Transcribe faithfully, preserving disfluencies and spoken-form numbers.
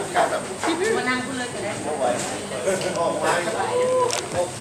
กลับแบบมานั่งคุณเลยก็ได้ไม่ไหวออกมา